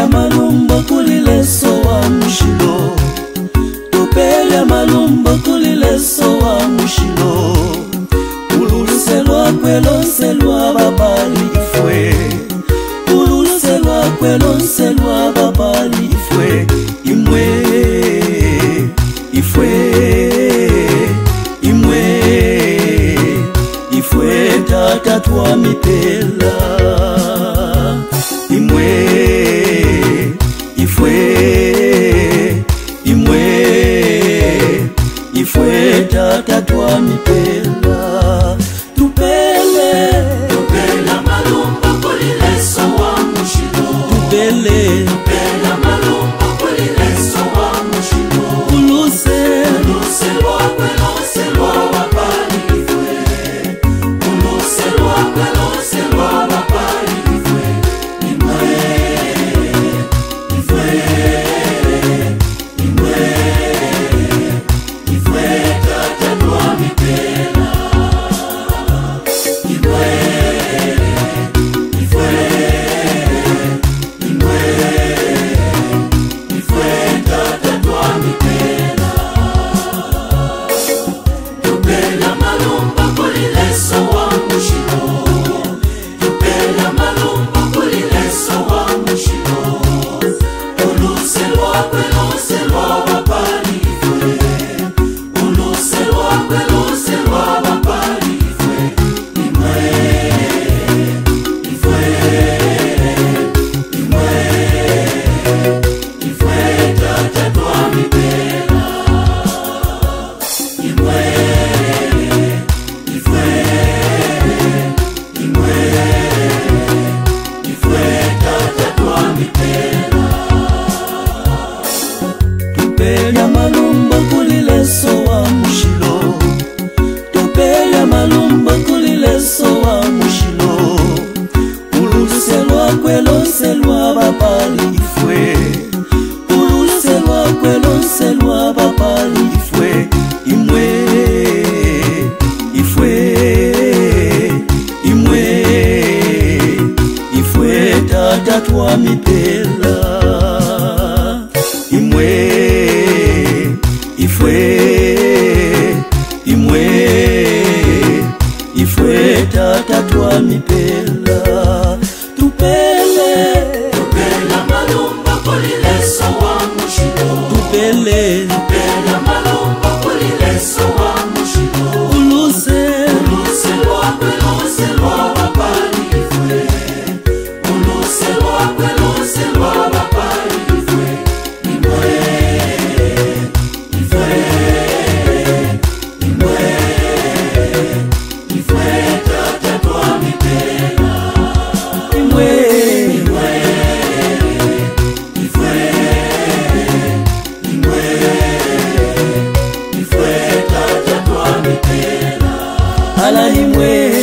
Tupelya malumbo kulileso wa mushilo, tupelya malumbo kulileso wa mushilo. Uluselwa kwelonselwa babali ifwe, uluselwa kwelonselwa babali ifwe. Imwe, ifwe, imwe, ifwe tata twa mipela. Imwe, ifwe, imwe, ifwe tata twa mipela. Tupele, tupela malumbo kulileso wa mushilo, tupele, tupela malumbo kulileso wa mushilo. Uluselwa kwelonselwa babali ifwe, uluselwa kwelonselwa babali ifwe. Imwe, ifwe, imwe, ifwe tata twa mipela. Imwe, ifwe, imwe, ifwe tata twa mipela. Tupela malumbo kulileso wa mushilo, tupela malumbo kulileso wa mushilo. Uluselwa kwelonselwa babali ifwe, uluselwa kwelonselwa babali ifwe. Imwe, ifwe, imwe, ifwe tata twa mipela. Imwe, ifwe, imwe, ifwe tata twa mipela. tupelya malumbo kulileso wa mushilo, tupelya malumbo kulileso wa mushilo. Uluselwa kwelonselwa babali ifwe, uluselwa kwelonselwa babali ifwe. Imwe, ifwe, imwe, ifwe tata twa mipela. Imwe, ifwe, imwe, ifwe tata twa mipela. Tupele, Tupela malumbo kulileso wa mushilo, tupele, tupela malumbo kulileso wa mushilo. Uluselwa kwelonselwa babali ifwe, uluselwa kwelonselwa babali ifwe. Imwe, ifwe, imwe, ifwe tata twa mipela. imwe, Imwe, ifwe, imwe, ifwe tata twa mipela. ala imwe.